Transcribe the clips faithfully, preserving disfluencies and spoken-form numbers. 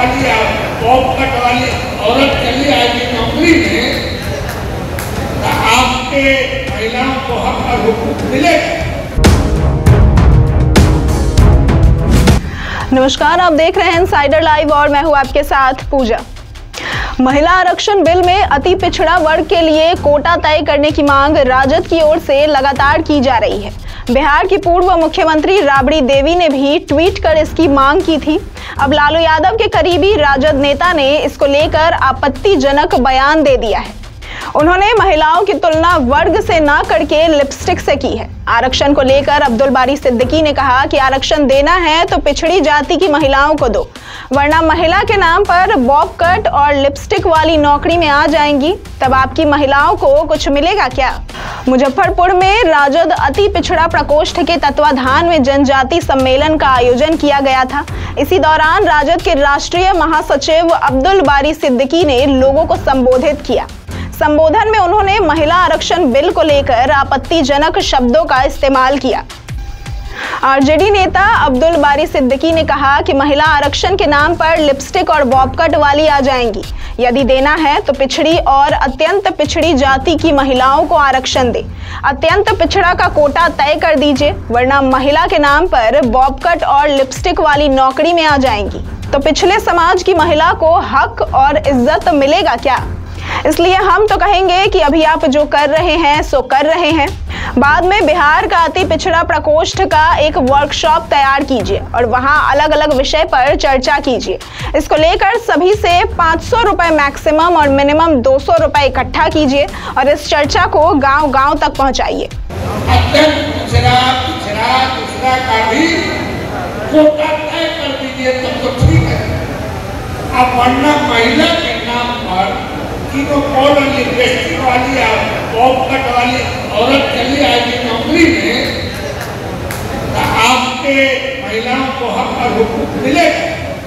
वाली bob cut वाली औरत चली आएगी नौकरी में, तो आपके महिलाओं को हक और हुकूक मिलेगा। नमस्कार, आप देख रहे हैं इनसाइडर लाइव और मैं हूं आपके साथ पूजा। महिला आरक्षण बिल में अति पिछड़ा वर्ग के लिए कोटा तय करने की मांग राजद की ओर से लगातार की जा रही है। बिहार की पूर्व मुख्यमंत्री राबड़ी देवी ने भी ट्वीट कर इसकी मांग की थी। अब लालू यादव के करीबी राजद नेता ने इसको लेकर आपत्तिजनक बयान दे दिया है। उन्होंने महिलाओं की तुलना वर्ग से ना करके लिपस्टिक से की है। आरक्षण को लेकर अब्दुल बारी सिद्दीकी ने कहा कि आरक्षण देना है तो पिछड़ी जाति की महिलाओं को दो, वरना महिला के नाम पर बॉब कट और लिपस्टिक वाली नौकरी में आ जाएंगी, तब आपकी महिलाओं को कुछ मिलेगा क्या। मुजफ्फरपुर में राजद अति पिछड़ा प्रकोष्ठ के तत्वाधान में जनजाति सम्मेलन का आयोजन किया गया था। इसी दौरान राजद के राष्ट्रीय महासचिव अब्दुल बारी सिद्दीकी ने लोगों को संबोधित किया। संबोधन में उन्होंने महिला आरक्षण बिल को लेकर आपत्तिजनक शब्दों का इस्तेमाल किया। आरजेडी नेता अब्दुल बारी सिद्दीकी ने कहा कि महिला आरक्षण के नाम पर लिपस्टिक और बॉब कट वाली आ जाएंगी। यदि देना है तो पिछड़ी और अत्यंत पिछड़ी जाति की महिलाओं को आरक्षण दे। अत्यंत पिछड़ा का कोटा तय कर दीजिए, वरना महिला के नाम पर बॉब कट और लिपस्टिक वाली नौकरी में आ जाएंगी, तो पिछले समाज की महिला को हक और इज्जत मिलेगा क्या। इसलिए हम तो कहेंगे कि अभी आप जो कर रहे हैं सो कर रहे हैं। बाद में बिहार का अति पिछड़ा प्रकोष्ठ का एक वर्कशॉप तैयार कीजिए और वहां अलग अलग विषय पर चर्चा कीजिए। इसको लेकर सभी से पाँच सौ रुपए मैक्सिमम और मिनिमम दो सौ रुपए इकट्ठा कीजिए और इस चर्चा को गांव गांव तक पहुंचाइए। पिछड़ा पिछड़ा पिछड़ा का भी कोटा तय कर दीजिए, तब तो ठीक है। अब वरना महिला के नाम पर तीनों कॉल लिपस्टिक वाली बॉब कट वाली औरत चली आएगी नौकरी में, तो आपके महिलाओं को हक और हुकूक मिलेगा।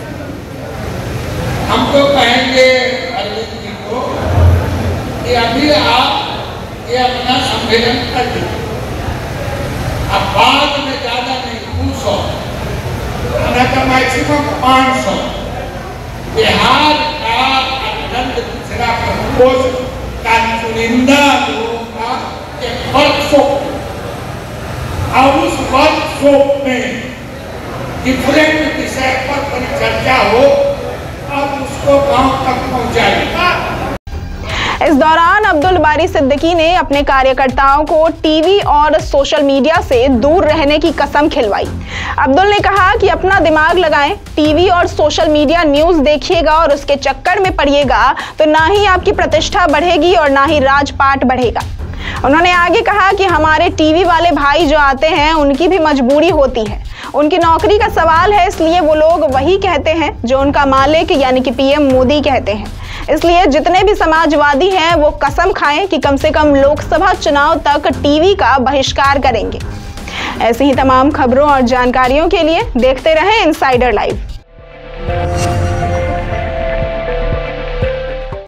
हम तो कहेंगे अरविंद जी को कि अभी आप ये अपना सम्मेलन कर दीजिए, अब बाद में ज्यादा नहीं, दो सौ तो मैक्सिमम पाँच सौ बिहार का अत्यंत पिछड़ा प्रकोष्ठ का चुनिंदा लोगों का एक वर्कशॉप, और उस वर्कशॉप में डिफरेंट विषय पर परिचर्चा हो और उसको गांव तक पहुंचाएगा। इस दौरान अब्दुल बारी सिद्दीकी ने अपने कार्यकर्ताओं को टीवी और सोशल मीडिया से दूर रहने की कसम खिलवाई। अब्दुल ने कहा कि अपना दिमाग लगाएं, टीवी और सोशल मीडिया न्यूज़ देखिएगा और उसके चक्कर में पड़िएगा तो ना ही आपकी प्रतिष्ठा बढ़ेगी और ना ही राजपाट बढ़ेगा। उन्होंने आगे कहा कि हमारे टीवी वाले भाई जो आते हैं उनकी भी मजबूरी होती है, उनकी नौकरी का सवाल है, इसलिए वो लोग वही कहते हैं जो उनका मालिक यानी कि पीएम मोदी कहते हैं। इसलिए जितने भी समाजवादी हैं वो कसम खाएं कि कम से कम लोकसभा चुनाव तक टीवी का बहिष्कार करेंगे। ऐसी ही तमाम खबरों और जानकारियों के लिए देखते रहें इनसाइडर लाइव।